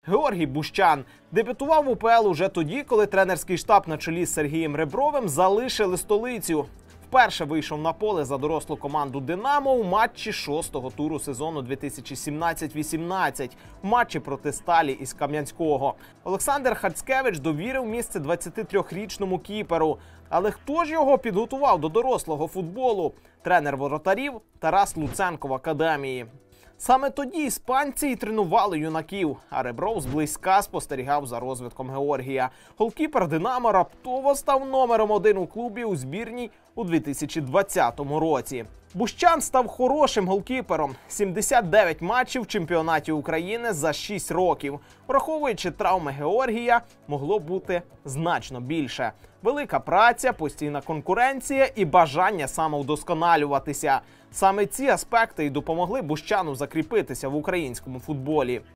Георгій Бущан дебютував в УПЛ уже тоді, коли тренерський штаб на чолі з Сергієм Ребровим залишили столицю. Вперше вийшов на поле за дорослу команду «Динамо» у матчі 6-го туру сезону 2017-18, в матчі проти «Сталі» із Кам'янського. Олександр Хацкевич довірив місце 23-річному кіперу. Але хто ж його підготував до дорослого футболу? Тренер воротарів Тарас Луценко в академії. Саме тоді іспанці й тренували юнаків, а Ребров зблизька спостерігав за розвитком Георгія. Голкіпер «Динамо» раптово став номером 1 у клубі у збірній у 2020 році. Бущан став хорошим голкіпером. 79 матчів в чемпіонаті України за 6 років. Враховуючи травми Георгія, могло бути значно більше. Велика праця, постійна конкуренція і бажання самовдосконалюватися. Саме ці аспекти й допомогли Бущану закріпитися в українському футболі.